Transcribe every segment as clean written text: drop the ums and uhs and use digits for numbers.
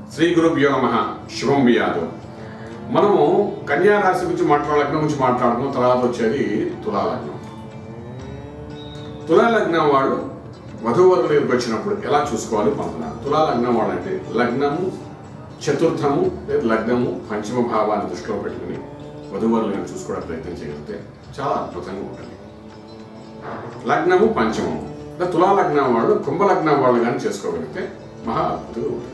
శ్రీ గురుభ్యో నమః. శుభం వ్యాధు. మనము కన్యా రాశి గురించి లగ్నం గురించి మాట్లాడుకున్న తర్వాత వచ్చేది తులాలగ్నం. తులాలగ్నం వాళ్ళు వధూవరుల దగ్గరికి వచ్చినప్పుడు ఎలా చూసుకోవాలి పంతున్నారు. తులాలగ్నం వాళ్ళు అంటే లగ్నము చతుర్థము లేదా లగ్నము పంచమ భావాన్ని దృష్టిలో పెట్టుకుని వధూవరులను చూసుకోవడానికి ప్రయత్నం చేయగలిగితే చాలా అద్భుతంగా ఉంటుంది. లగ్నము పంచమము తులాలగ్నం వాళ్ళు కుంభలగ్నం వాళ్ళు కానీ చేసుకోగలిగితే మహా అద్భుతంగా ఉంటుంది.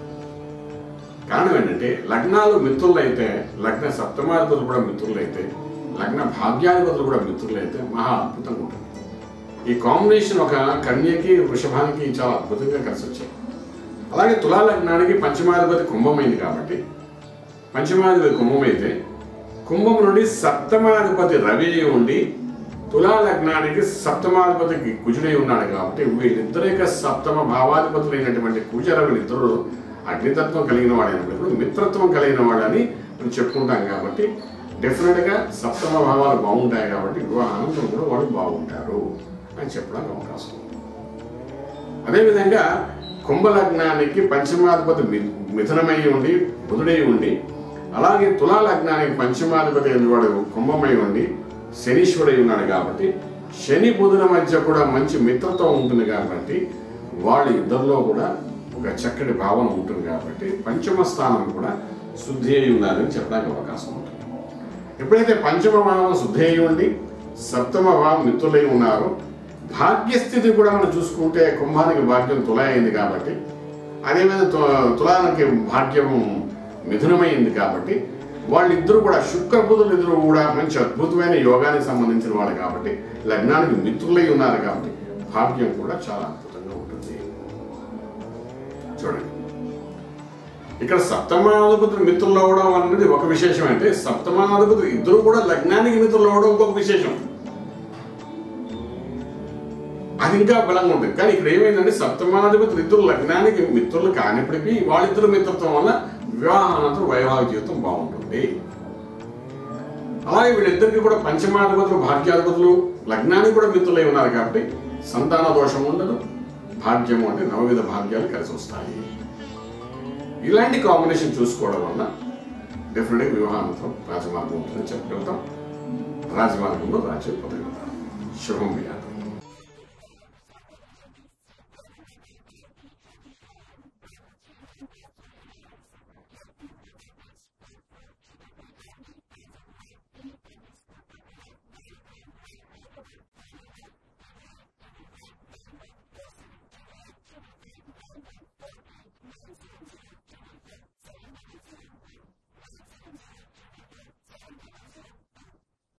కారణం ఏంటంటే లగ్నాలు మిత్రులు అయితే, లగ్న సప్తమాధిపతులు కూడా మిత్రులు అయితే, లగ్న భాగ్యాధిపతులు కూడా మిత్రులు అయితే మహా అద్భుతంగా ఉంటుంది. ఈ కాంబినేషన్ ఒక కన్యకి వృషభానికి చాలా అద్భుతంగా కలిసి వచ్చాయి. అలాగే తులాలగ్నానికి పంచమాధిపతి కుంభమైంది కాబట్టి పంచమాధిపతి కుంభమైతే కుంభం నుండి సప్తమాధిపతి రవి ఉండి తులాలగ్నానికి సప్తమాధిపతికి కుజుడై ఉన్నాడు కాబట్టి వీళ్ళిద్దరి యొక్క సప్తమ భావాధిపతులైనటువంటి కుజ రవిని ఇద్దరు అగ్నితత్వం కలిగిన వాడైనప్పుడు మిత్రత్వం కలిగిన వాడని మనం చెప్పుకుంటాం కాబట్టి డెఫినెట్గా సప్తమ భావాలు బాగుంటాయి కాబట్టి వివాహానంతరం కూడా వాళ్ళు బాగుంటారు అని చెప్పడానికి అవకాశం ఉంది. అదేవిధంగా కుంభలగ్నానికి పంచమాధిపతి మిథునమై ఉండి బుధుడై ఉండి, అలాగే తులాలగ్నానికి పంచమాధిపతి వాడు కుంభమై ఉండి శనీశ్వరుడై ఉన్నాడు కాబట్టి శని బుధుల మధ్య కూడా మంచి మిత్రత్వం ఉంటుంది కాబట్టి వాళ్ళ ఇద్దరిలో కూడా ఒక చక్కటి భావన ఉంటుంది కాబట్టి పంచమ స్థానం కూడా శుద్ధి అయి ఉండాలని చెప్పడానికి అవకాశం ఉంటుంది. ఎప్పుడైతే పంచమ భావం శుద్ధి అయి ఉండి సప్తమ భావం మిత్రులై ఉన్నారో భాగ్యస్థితి కూడా మనం చూసుకుంటే కుంభానికి భాగ్యం తుల అయింది కాబట్టి, అదేవిధంగా తులానికి భాగ్యం మిథునమైంది కాబట్టి వాళ్ళిద్దరూ కూడా శుక్రబుధులు ఇద్దరు కూడా మంచి అద్భుతమైన యోగానికి సంబంధించిన వాళ్ళు కాబట్టి లగ్నానికి మిత్రులై ఉన్నారు కాబట్టి భాగ్యం కూడా చాలా అద్భుతంగా ఉంటుంది. చూడండి, ఇక్కడ సప్తమాధిపతులు మిత్రులు అవడం అనేది ఒక విశేషం. అంటే సప్తమాధిపతులు ఇద్దరు కూడా లగ్నానికి మిత్రులు అవడం ఇంకొక విశేషం. అది ఇంకా బలంగా ఉంటుంది. కానీ ఇక్కడ ఏమైందంటే సప్తమాధిపతులు ఇద్దరు లగ్నానికి మిత్రులు కానిప్పటికీ వాళ్ళిద్దరు మిత్రత్వం వల్ల వివాహానంతరం వైవాహిక జీవితం బాగుంటుంది. అలాగే వీళ్ళిద్దరికి కూడా పంచమాధిపతులు భాగ్యాధిపతులు లగ్నానికి కూడా మిత్రులై ఉన్నారు కాబట్టి సంతాన దోషం ఉండదు. భాగ్యము అంటే నవవిధ భాగ్యాలు కలిసి వస్తాయి. ఇలాంటి కాంబినేషన్ చూసుకోవడం వల్ల డెఫినెట్గా వివాహానంతరం రాజమార్గం ఉంటుందని చెప్పగలుగుతాం. రాజమార్గంలో రాజ్యం పొందగలుగుతాం. శుభం.